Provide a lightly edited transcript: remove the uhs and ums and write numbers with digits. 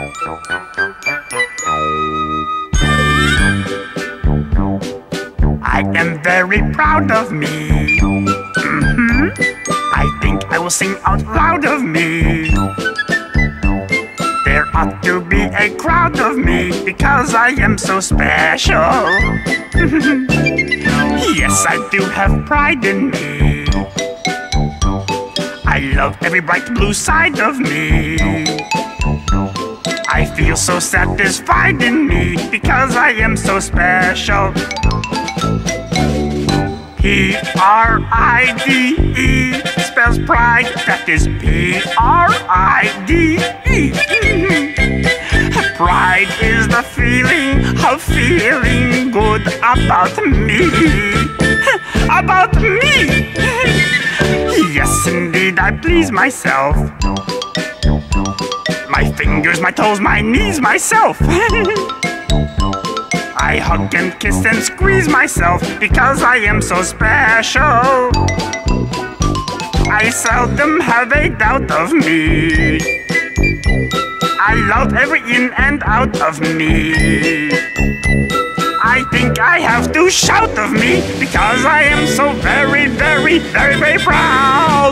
I am very proud of me. I think I will sing out loud of me. There ought to be a crowd of me because I am so special. Yes, I do have pride in me. I love every bright blue side of me. I feel so satisfied in me because I am so special. P-R-I-D-E spells pride, that is P-R-I-D-E. Pride is the feeling of feeling good about me. About me! Yes, indeed, I please myself. My fingers, my toes, my knees, myself. I hug and kiss and squeeze myself because I am so special. I seldom have a doubt of me. I love every in and out of me. I think I have to shout of me because I am so very, very, very, very proud.